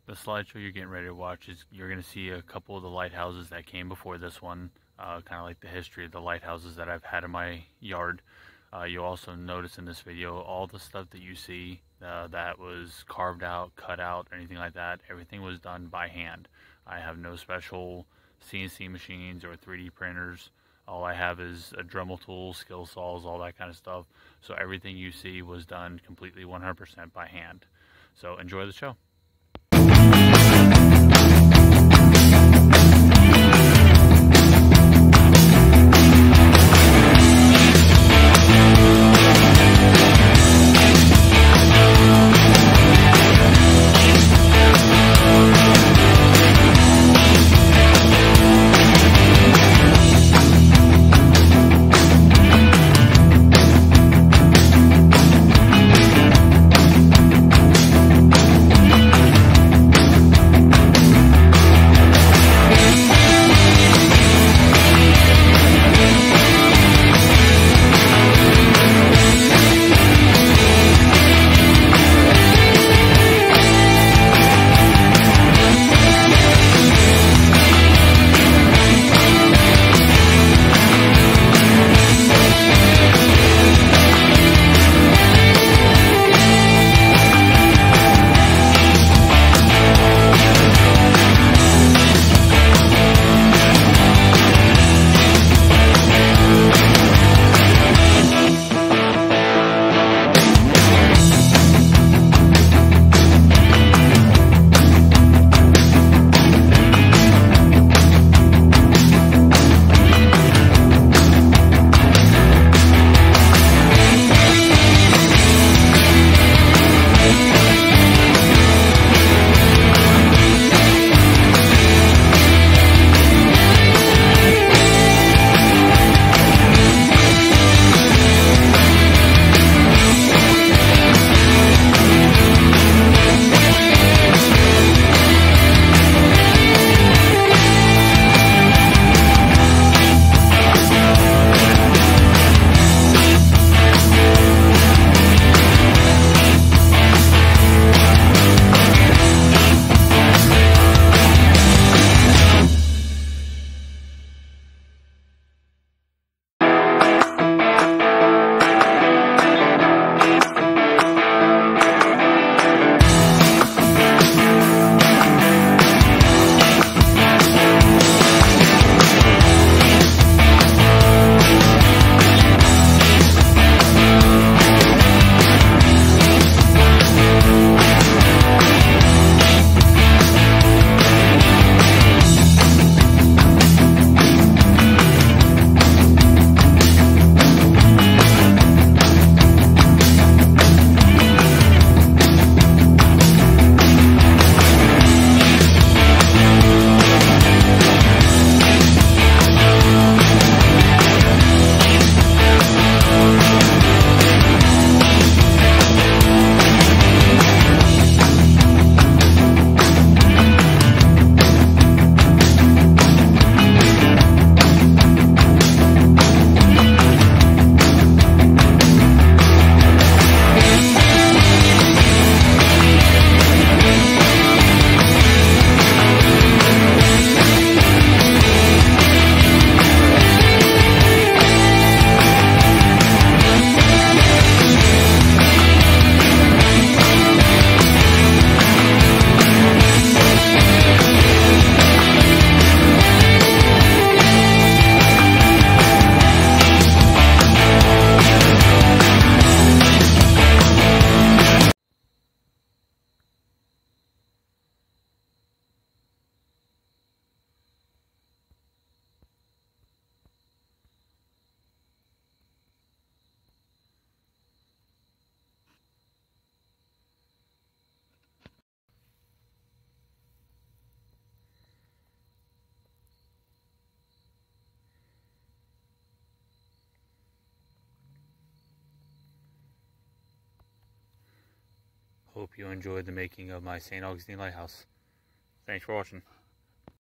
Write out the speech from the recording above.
The slideshow you're getting ready to watch is you're going to see a couple of the lighthouses that came before this one, kind of like the history of the lighthouses that I've had in my yard. You'll also notice in this video all the stuff that you see that was carved out, cut out, anything like that. Everything was done by hand. I have no special CNC machines or 3D printers. All I have is a Dremel tool, skill saws, all that kind of stuff. So everything you see was done completely 100% by hand. So enjoy the show. Hope you enjoyed the making of my St. Augustine lighthouse. Thanks for watching.